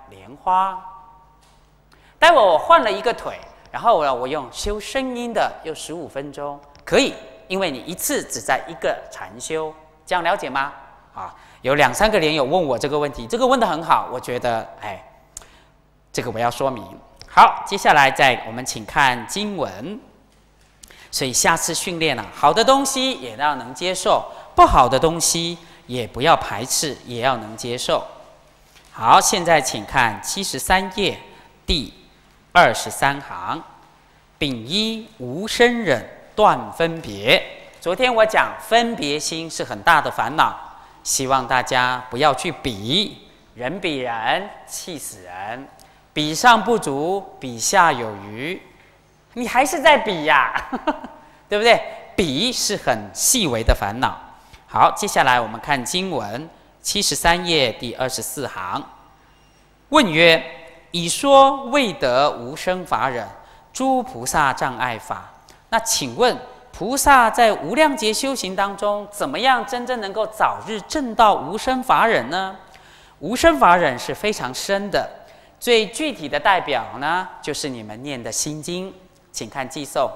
莲花。待会我换了一个腿，然后我用修声音的又15分钟，可以，因为你一次只在一个禅修，这样了解吗？啊，有2、3个莲友问我这个问题，这个问得很好，我觉得这个我要说明。好，接下来我们请看经文。所以下次训练好的东西也要能接受，不好的东西也不要排斥，也要能接受。好，现在请看73页第23行，丙一无生忍，断分别。昨天我讲分别心是很大的烦恼，希望大家不要去比，人比人气死人，比上不足，比下有余。你还是在比呀，对不对？比是很细微的烦恼。好，接下来我们看经文73页第24行。问曰：已说未得无生法忍，诸菩萨障碍法。那请问菩萨在无量劫修行当中，怎么样真正能够早日证到无生法忍呢？无生法忍是非常深的，最具体的代表呢，就是你们念的心经。请看偈颂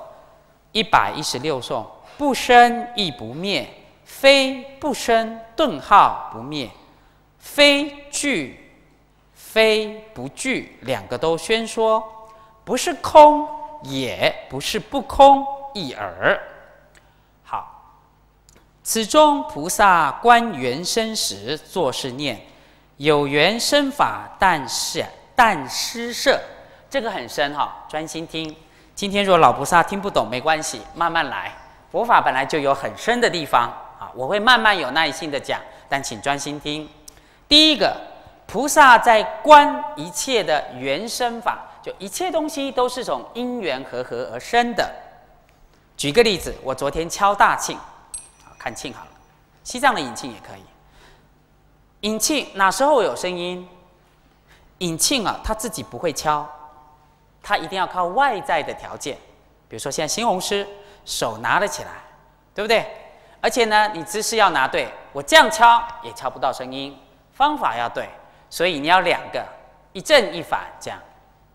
116颂：不生亦不灭，非不生顿号不灭，非具非不具，两个都宣说，不是空，也不是不空一耳。好，此中菩萨观缘生时，作是念：有缘生法，但施设。这个很深专心听。今天如果老菩萨听不懂没关系，慢慢来。佛法本来就有很深的地方我会慢慢有耐心的讲，但请专心听。第一个，菩萨在观一切的缘生法，就一切东西都是从因缘和合而生的。举个例子，我昨天敲大磬，看磬好了，西藏的引磬也可以。引磬哪时候有声音？引磬它自己不会敲。它一定要靠外在的条件，比如说现在新红师手拿了起来，对不对？而且呢，你姿势要拿对，我这样敲也敲不到声音，方法要对，所以你要2个，一正一反，这样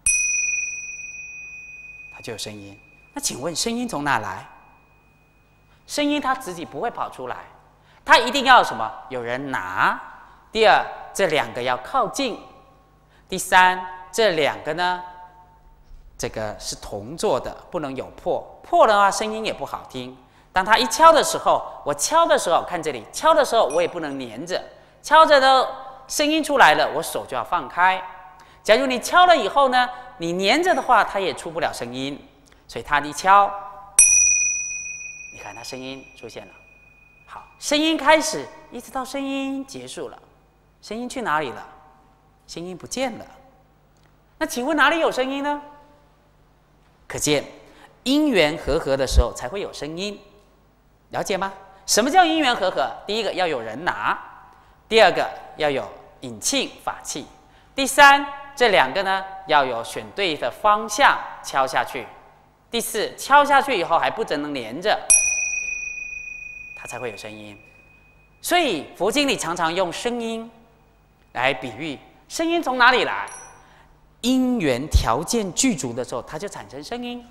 它就有声音。那请问声音从哪来？声音它自己不会跑出来，它一定要有什么？有人拿。第二，这2个要靠近。第三，这2个呢？这个是同做的，不能有破，破的话声音也不好听。当他一敲的时候，我敲的时候，看这里，敲的时候我也不能黏着，敲着的声音出来了，我手就要放开。假如你敲了以后呢，你黏着的话，它也出不了声音。所以他一敲，你看它声音出现了。好，声音开始，一直到声音结束了，声音去哪里了？声音不见了。那请问哪里有声音呢？可见因缘和合的时候才会有声音，了解吗？什么叫因缘和合？第一个要有人拿，第二个要有引磬法器，第三这2个呢要有选对的方向敲下去，第四敲下去以后还不只能连着，它才会有声音。所以佛经里常常用声音来比喻，声音从哪里来？因缘条件具足的时候，它就产生声音。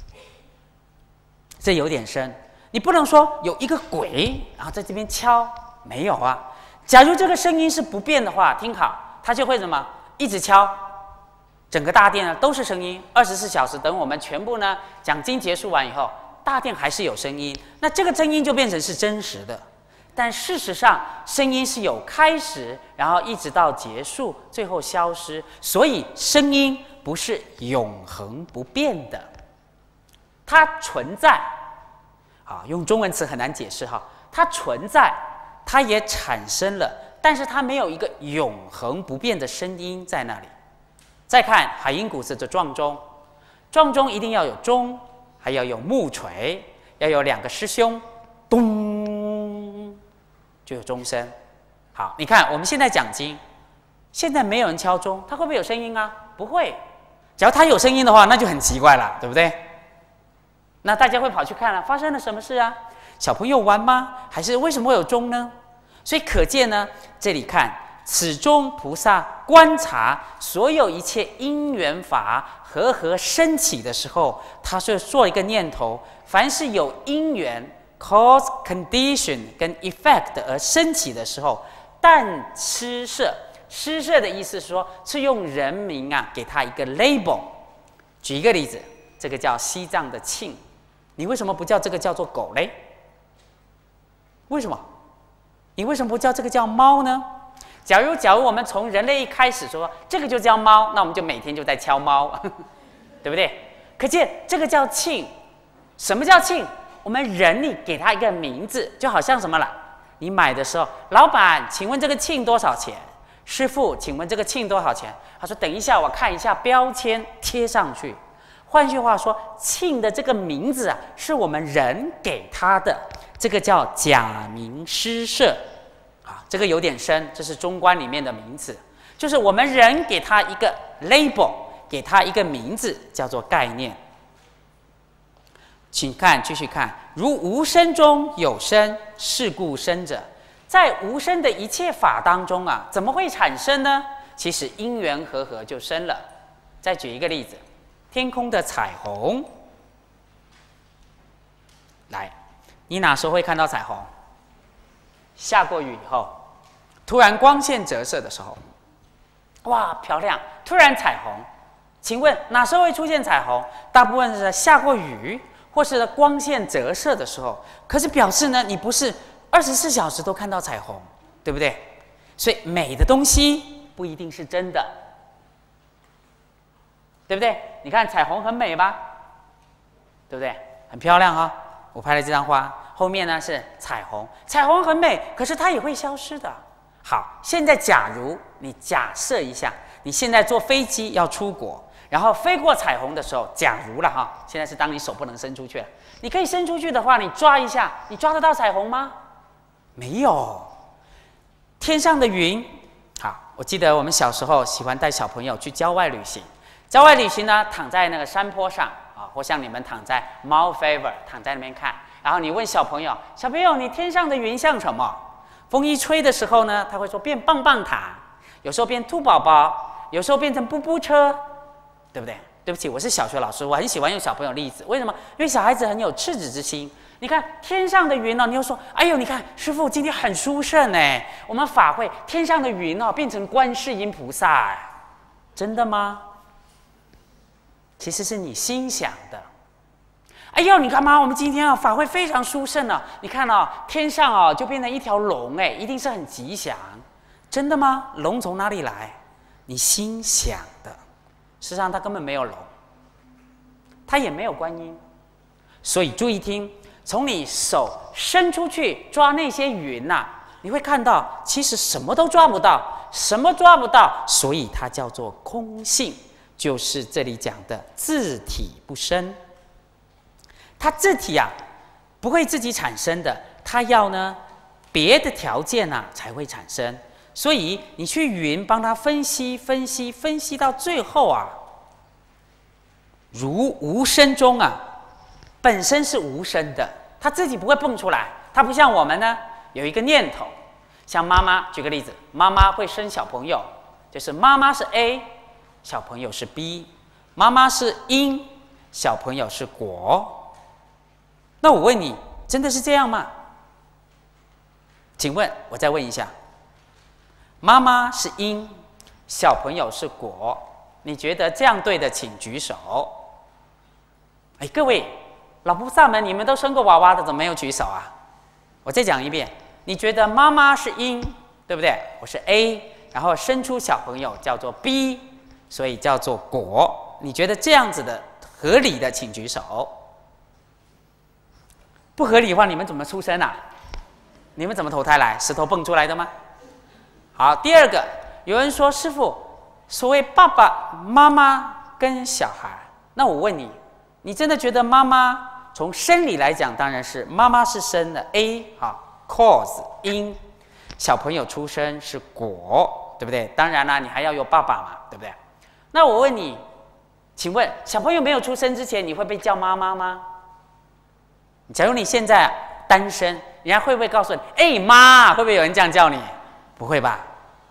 这有点深，你不能说有一个鬼，然后在这边敲，没有啊。假如这个声音是不变的话，听好，它就会什么？一直敲，整个大殿呢都是声音，24小时。等我们全部呢讲经结束完以后，大殿还是有声音，那这个声音就变成是真实的。但事实上，声音是有开始，然后一直到结束，最后消失。所以声音不是永恒不变的，它存在。用中文词很难解释它存在，它也产生了，但是它没有一个永恒不变的声音在那里。再看海音古寺的撞钟，撞钟一定要有钟，还要有木锤，要有2个师兄，咚。就有钟声。好，你看我们现在讲经，现在没有人敲钟，它会不会有声音啊？不会。假如它有声音的话，那就很奇怪了，对不对？那大家会跑去看了，发生了什么事啊？小朋友玩吗？还是为什么会有钟呢？所以可见呢，这里看此中菩萨观察所有一切因缘法和升起的时候，他是做一个念头：凡是有因缘 （cause condition） 跟 effect 而升起的时候，但施设。施设的意思是说，是用人名啊给他一个 label。举一个例子，这个叫西藏的磬，你为什么不叫这个叫做狗嘞？为什么？你为什么不叫这个叫猫呢？假如我们从人类一开始说这个就叫猫，那我们就每天就在敲猫，对不对？可见这个叫磬。什么叫磬？我们人力给它一个名字，就好像什么了？你买的时候，老板，请问这个磬多少钱？师傅，请问这个磬多少钱？他说等一下，我看一下标签贴上去。换句话说，磬的这个名字啊，是我们人给他的，这个叫假名施设。啊，这个有点深，这是中观里面的名词，就是我们人给他一个 label， 给他一个名字，叫做概念。请看，继续看，如无生中有生，是故生者。在无生的一切法当中啊，怎么会产生呢？其实因缘和就生了。再举一个例子，天空的彩虹。来，你哪时候会看到彩虹？下过雨以后，突然光线折射的时候，哇，漂亮！突然彩虹。请问哪时候会出现彩虹？大部分是下过雨，或是光线折射的时候。可是表示呢，你不是24小时都看到彩虹，对不对？所以美的东西不一定是真的，对不对？你看彩虹很美吧，对不对？很漂亮啊！我拍了这张花，后面呢是彩虹，彩虹很美，可是它也会消失的。好，现在假如你假设一下，你现在坐飞机要出国，然后飞过彩虹的时候，假如了哈，现在是当你手不能伸出去了，你可以伸出去的话，你抓一下，你抓得到彩虹吗？没有。天上的云，好，我记得我们小时候喜欢带小朋友去郊外旅行。郊外旅行呢，躺在那个山坡上啊，或像你们躺在 Mount Faber， 躺在那边看。然后你问小朋友，小朋友，你天上的云像什么？风一吹的时候呢，他会说变棒棒糖，有时候变兔宝宝，有时候变成布布车，对不对？对不起，我是小学老师，我很喜欢用小朋友例子。为什么？因为小孩子很有赤子之心。你看天上的云哦，你又说，哎呦，你看师父今天很殊胜哎，我们法会天上的云哦变成观世音菩萨哎，真的吗？其实是你心想的。哎呦，你看嘛，我们今天啊法会非常殊胜啊，你看哦，天上哦就变成一条龙哎，一定是很吉祥，真的吗？龙从哪里来？你心想的。事实上它根本没有龙，它也没有观音。所以注意听，从你手伸出去抓那些云啊，你会看到其实什么都抓不到，什么抓不到，所以它叫做空性，就是这里讲的自体不生。它自体啊不会自己产生的，它要呢别的条件啊才会产生。所以你去云帮它分析到最后啊，如无声中啊，本身是无声的，它自己不会蹦出来。它不像我们呢，有一个念头。像妈妈，举个例子，妈妈会生小朋友，就是妈妈是 A， 小朋友是 B， 妈妈是因，小朋友是果。那我问你，真的是这样吗？请问，我再问一下，妈妈是因，小朋友是果，你觉得这样对的，请举手。哎，各位老菩萨们，你们都生过娃娃的，怎么没有举手啊？我再讲一遍，你觉得妈妈是因，对不对？我是 A， 然后生出小朋友叫做 B， 所以叫做果。你觉得这样子的合理的，请举手。不合理的话，你们怎么出生啊？你们怎么投胎来？石头蹦出来的吗？好，第二个，有人说师父，所谓爸爸妈妈跟小孩，那我问你，你真的觉得妈妈从生理来讲，当然是妈妈是生的 A 啊 cause 因，小朋友出生是果，对不对？当然啦，你还要有爸爸嘛，对不对？那我问你，请问小朋友没有出生之前，你会被叫妈妈吗？假如你现在单身，人家会不会告诉你，哎妈，会不会有人这样叫你？不会吧？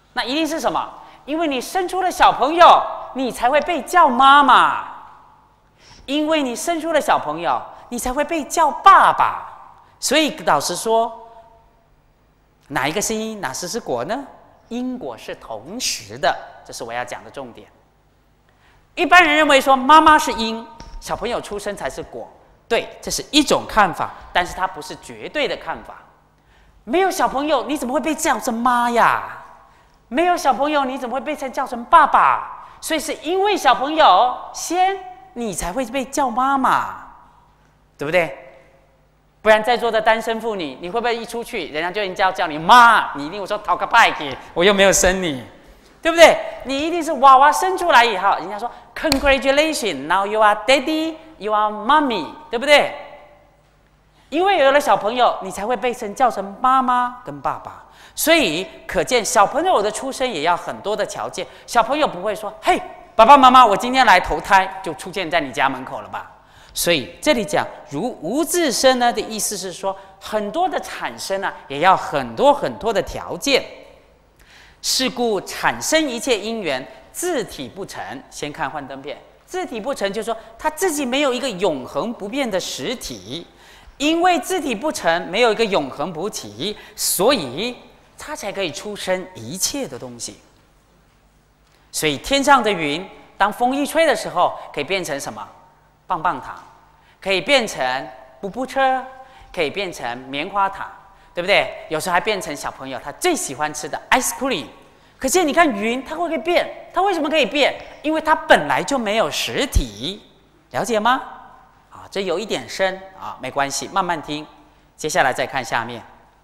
那一定是什么？因为你生出了小朋友，你才会被叫妈妈；因为你生出了小朋友，你才会被叫爸爸。所以老实说，哪一个是因，哪是果呢？因果是同时的，这是我要讲的重点。一般人认为说妈妈是因，小朋友出生才是果。对，这是一种看法，但是它不是绝对的看法。没有小朋友，你怎么会被叫成妈呀？没有小朋友，你怎么会被叫成爸爸？所以是因为小朋友先，你才会被叫妈妈，对不对？不然在座的单身妇女，你会不会一出去，人家就已经叫你妈，你一定会说讨个拜给，我又没有生你，对不对？你一定是娃娃生出来以后，人家说 Congratulations, now you are daddy, you are mommy， 对不对？因为有了小朋友，你才会被叫成妈妈跟爸爸。所以可见小朋友的出生也要很多的条件。小朋友不会说：“嘿，爸爸妈妈，我今天来投胎，就出现在你家门口了吧？”所以这里讲如无自生呢的意思是说，很多的产生啊，也要很多很多的条件。是故产生一切因缘，自体不成。先看幻灯片，自体不成，就是说他自己没有一个永恒不变的实体。因为自体不成，没有一个永恒不体，所以它才可以出生一切的东西。所以天上的云，当风一吹的时候，可以变成什么？棒棒糖，可以变成布布车，可以变成棉花糖，对不对？有时候还变成小朋友他最喜欢吃的 ice cream。可是你看云，它会不会变？它为什么可以变？因为它本来就没有实体，了解吗？这有一点深啊，没关系，慢慢听。接下来再看下面，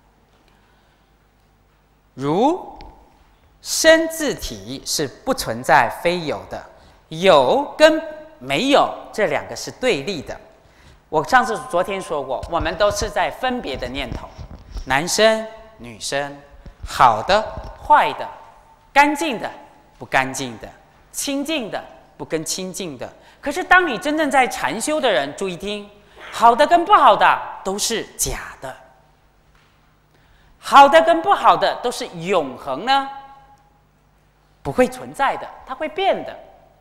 如生自体是不存在非有的，有跟没有这两个是对立的。我昨天说过，我们都是在分别的念头，男生、女生，好的、坏的，干净的、不干净的，清净的、不跟清净的。可是，当你真正在禅修的人，注意听，好的跟不好的都是假的，好的跟不好的都是永恒呢，不会存在的，它会变的，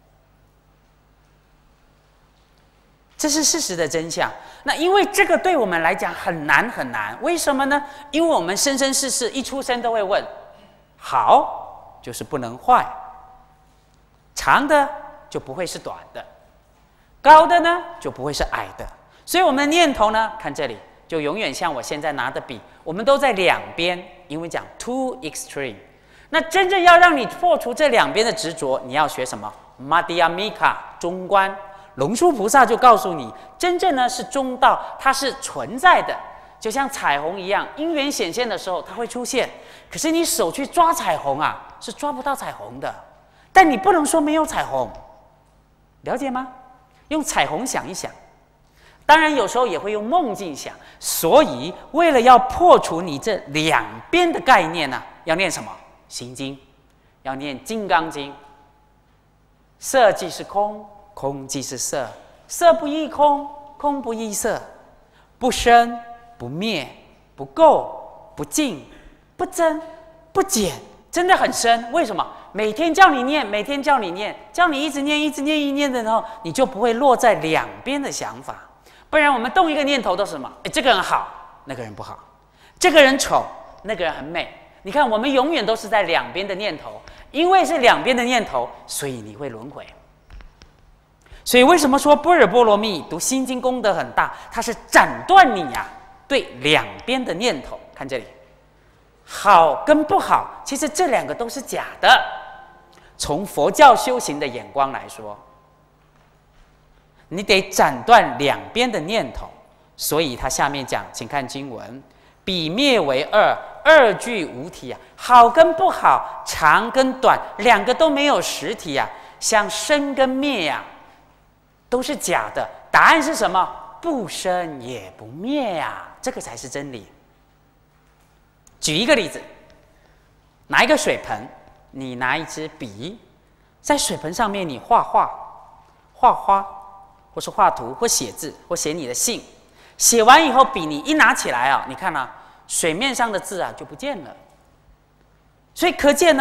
这是事实的真相。那因为这个对我们来讲很难很难，为什么呢？因为我们生生世世一出生都会问，好就是不能坏，长的就不会是短的。高的呢，就不会是矮的，所以我们的念头呢，看这里就永远像我现在拿的笔，我们都在两边，因为讲 too extreme。那真正要让你破除这两边的执着，你要学什么 ？Madhyamika 中观，龙树菩萨就告诉你，真正呢是中道，它是存在的，就像彩虹一样，因缘显现的时候它会出现，可是你手去抓彩虹啊，是抓不到彩虹的。但你不能说没有彩虹，了解吗？用彩虹想一想，当然有时候也会用梦境想。所以为了要破除你这两边的概念呢，要念什么？心经，要念金刚经。色即是空，空即是色，色不异空，空不异色，不生不灭，不垢不净，不增不减，真的很深。为什么？每天叫你念，每天叫你念，叫你一直念，一直念，一念的时候，你就不会落在两边的想法。不然我们动一个念头都是什么？这个人好，那个人不好；这个人丑，那个人很美。你看，我们永远都是在两边的念头，因为是两边的念头，所以你会轮回。所以为什么说般若波罗蜜读心经功德很大？它是斩断你对两边的念头。看这里，好跟不好，其实这两个都是假的。从佛教修行的眼光来说，你得斩断两边的念头。所以他下面讲，请看经文：彼灭为二，二俱无体好跟不好，长跟短，两个都没有实体像生跟灭都是假的。答案是什么？不生也不灭这个才是真理。举一个例子，拿一个水盆，你拿一支笔，在水盆上面你画画、画花，或是画图，或写字，或写你的信。写完以后，笔你一拿起来你看水面上的字就不见了。所以可见呢，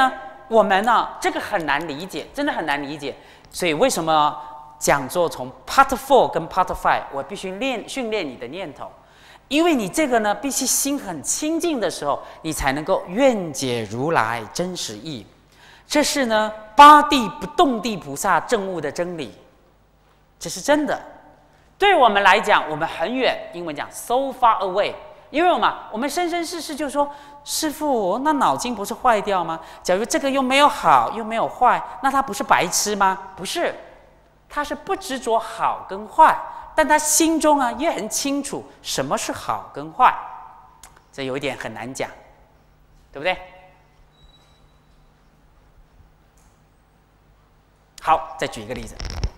我们呢，这个很难理解，真的很难理解。所以为什么讲座从 Part 4跟 Part 5，我必须训练你的念头，因为你这个呢，必须心很清净的时候，你才能够愿解如来真实义。这是呢八地不动地菩萨证悟的真理，这是真的。对我们来讲，我们很远，英文讲 so far away。因为我们生生世世就说，师父，那脑筋不是坏掉吗？假如这个又没有好又没有坏，那他不是白痴吗？不是，他是不执着好跟坏，但他心中啊也很清楚什么是好跟坏，这有一点很难讲，对不对？好，再举一个例子，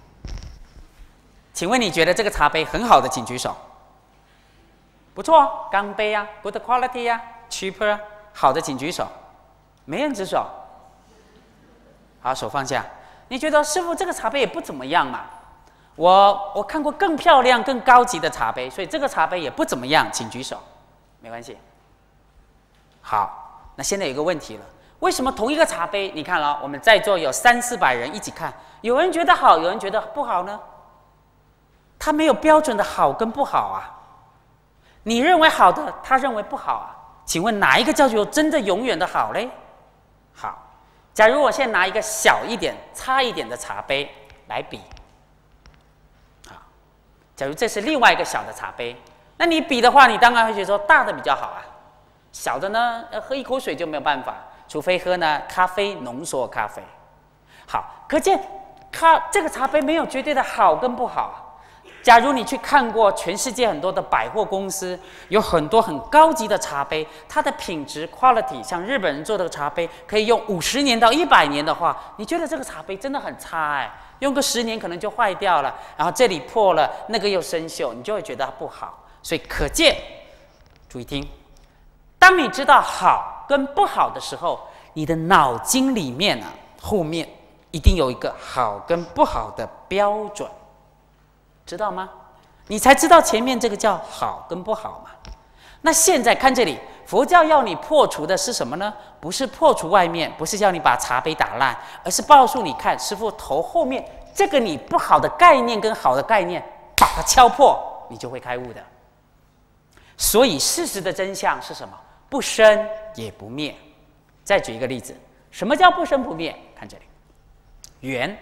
请问你觉得这个茶杯很好的，请举手。不错哦，钢杯啊 ，good quality 啊 ，cheaper 啊，好的请举手。没人举手。好，手放下。你觉得师父这个茶杯也不怎么样嘛？我看过更漂亮、更高级的茶杯，所以这个茶杯也不怎么样，请举手。没关系。好，那现在有一个问题了，为什么同一个茶杯，你看了，我们在座有300-400人一起看，有人觉得好，有人觉得不好呢？它没有标准的好跟不好啊。你认为好的，他认为不好啊？请问哪一个叫做真的永远的好嘞？好，假如我现在拿一个小一点、差一点的茶杯来比，好，假如这是另外一个小的茶杯，那你比的话，你当然会觉得说大的比较好啊，小的呢，喝一口水就没有办法，除非喝呢咖啡浓缩咖啡。好，可见这个茶杯没有绝对的好跟不好。假如你去看过全世界很多的百货公司，有很多很高级的茶杯，它的品质 quality， 像日本人做的茶杯，可以用50年到100年的话，你觉得这个茶杯真的很差哎，用个10年可能就坏掉了，然后这里破了，那个又生锈，你就会觉得它不好。所以可见，注意听，当你知道好跟不好的时候，你的脑筋里面啊，后面一定有一个好跟不好的标准。知道吗？你才知道前面这个叫好跟不好嘛。那现在看这里，佛教要你破除的是什么呢？不是破除外面，不是叫你把茶杯打烂，而是告诉你看，师父头后面这个你不好的概念跟好的概念，把它敲破，你就会开悟的。所以事实的真相是什么？不生也不灭。再举一个例子，什么叫不生不灭？看这里，圆，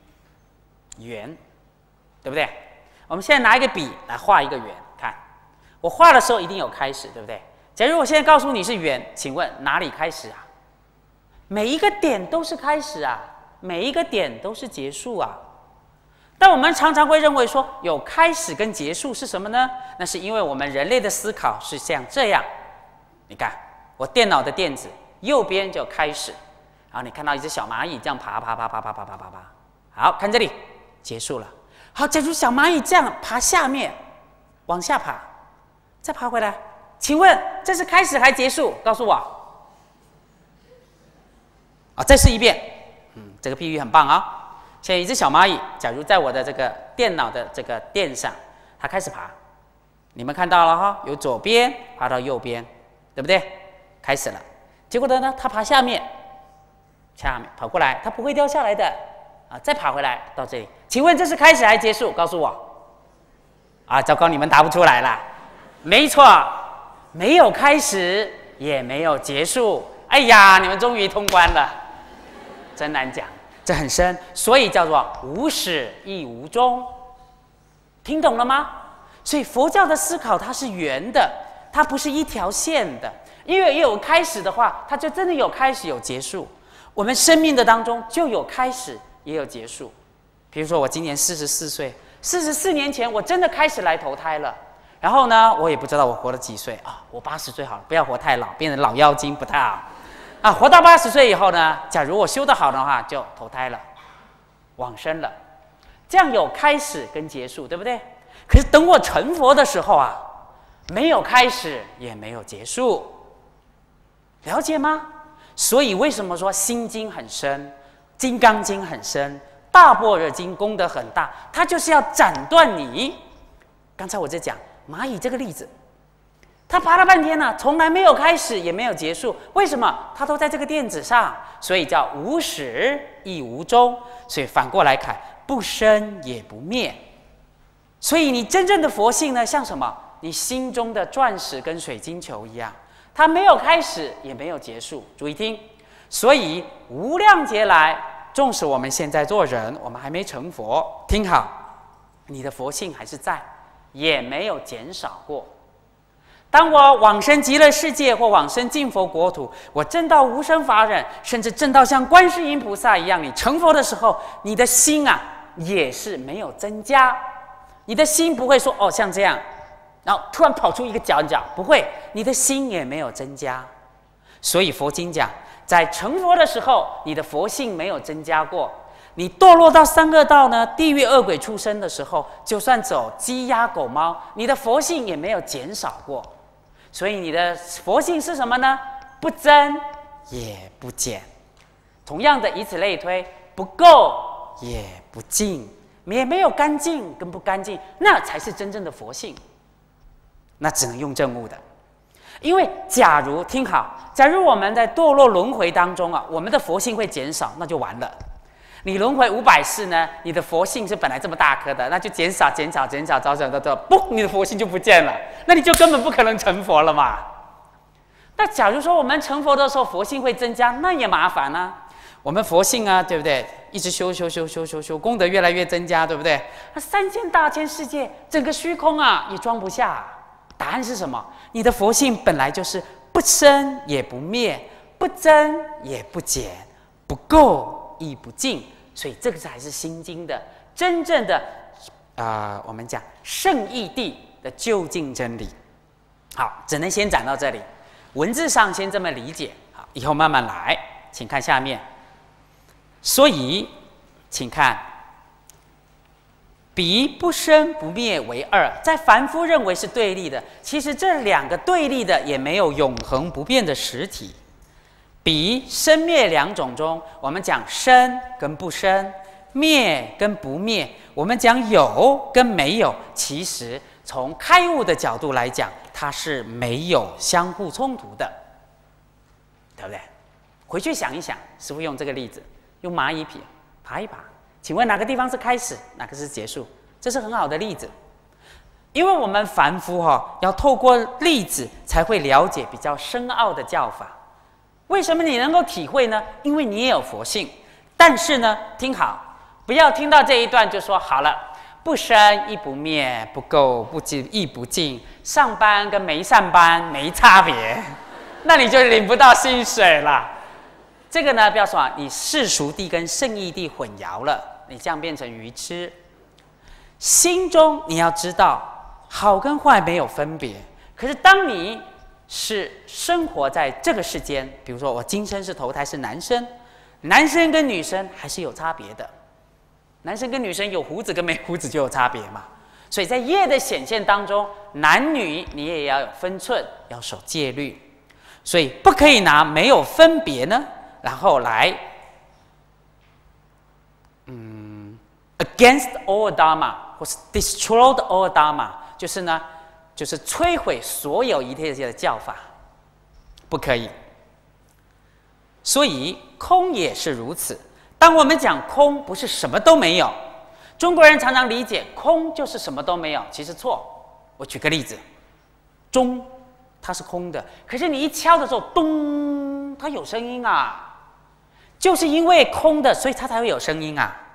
对不对？我们现在拿一个笔来画一个圆，看，我画的时候一定有开始，对不对？假如我现在告诉你是圆，请问哪里开始啊？每一个点都是开始啊，每一个点都是结束啊。但我们常常会认为说，有开始跟结束是什么呢？那是因为我们人类的思考是像这样。你看，我电脑的电子右边就开始，然后你看到一只小蚂蚁这样爬，好看这里，结束了。好，假如小蚂蚁这样爬下面，往下爬，再爬回来，请问这是开始还结束？告诉我。啊，再试一遍。这个比喻很棒啊。现在一只小蚂蚁，假如在我的这个电脑的这个垫上，它开始爬，你们看到了哈，由左边爬到右边，对不对？开始了。结果呢，它爬下面跑过来，它不会掉下来的。啊，再爬回来到这里，请问这是开始还是结束？告诉我。啊，糟糕，你们答不出来了。没错，没有开始，也没有结束。哎呀，你们终于通关了，真难讲，这很深，所以叫做无始亦无终。听懂了吗？所以佛教的思考它是圆的，它不是一条线的，因为有开始的话，它就真的有开始有结束。我们生命的当中就有开始。也有结束，比如说我今年44岁，44年前我真的开始来投胎了。然后呢，我也不知道我活了几岁啊，我80岁好了，不要活太老，变成老妖精不太好。啊，活到80岁以后呢，假如我修得好的话，就投胎了，往生了，这样有开始跟结束，对不对？可是等我成佛的时候啊，没有开始，也没有结束，了解吗？所以为什么说心经很深？金刚经很深，大般若经功德很大，它就是要斩断你。刚才我在讲蚂蚁这个例子， 他爬了半天呢，从来没有开始，也没有结束。为什么？他都在这个垫子上，所以叫无始亦无终。所以反过来看，不生也不灭。所以你真正的佛性呢，像什么？你心中的钻石跟水晶球一样，它没有开始，也没有结束。注意听，所以无量劫来，纵使我们现在做人，我们还没成佛，听好，你的佛性还是在，也没有减少过。当我往生极乐世界或往生净佛国土，我证到无生法忍，甚至证到像观世音菩萨一样，你成佛的时候，你的心啊也是没有增加，你的心不会说哦像这样，然后突然跑出一个角，不会，你的心也没有增加。所以佛经讲，在成佛的时候，你的佛性没有增加过。你堕落到三恶道呢，地狱恶鬼畜生的时候，就算走鸡鸭狗猫，你的佛性也没有减少过。所以你的佛性是什么呢？不增也不减。同样的，以此类推，不垢也不净，也没有干净跟不干净，那才是真正的佛性。那只能用证悟的。因为假如听好，假如我们在堕落轮回当中啊，我们的佛性会减少，那就完了。你轮回500世呢，你的佛性是本来这么大颗的，那就减少，嘣，你的佛性就不见了，那你就根本不可能成佛了嘛。那假如说我们成佛的时候佛性会增加，那也麻烦啊。我们佛性啊，对不对？一直修，功德越来越增加，对不对？那3000大千世界，整个虚空啊，也装不下。答案是什么？你的佛性本来就是不生也不灭，不增也不减，不垢亦不净，所以这个才是心经的真正的我们讲圣义谛的究竟真理。好，只能先讲到这里，文字上先这么理解，好，以后慢慢来。请看下面，所以请看，彼不生不灭为二，在凡夫认为是对立的，其实这2个对立的也没有永恒不变的实体。彼生灭2种中，我们讲生跟不生，灭跟不灭，我们讲有跟没有，其实从开悟的角度来讲，它是没有相互冲突的，对不对？回去想一想，师父用这个例子，用蚂蚁皮爬一爬，请问哪个地方是开始，哪个是结束？这是很好的例子，因为我们凡夫要透过例子才会了解比较深奥的教法。为什么你能够体会呢？因为你也有佛性。但是呢，听好，不要听到这一段就说好了，不生亦不灭，不垢不净亦不净，上班跟没上班没差别，那你就领不到薪水了。这个呢，不要说你世俗谛跟圣义谛混淆了，你这样变成愚痴。心中你要知道，好跟坏没有分别。可是当你是生活在这个世间，比如说我今生是投胎是男生，男生跟女生还是有差别的，男生跟女生有胡子跟没胡子就有差别嘛。所以在业的显现当中，男女你也要有分寸，要守戒律，所以不可以拿没有分别呢，然后来against all dharma 或是 destroy all dharma， 就是呢，就是摧毁所有一切的教法，不可以。所以空也是如此。当我们讲空，不是什么都没有。中国人常常理解空就是什么都没有，其实错。我举个例子，钟它是空的，可是你一敲的时候，咚，它有声音啊。就是因为空的，所以它才会有声音啊。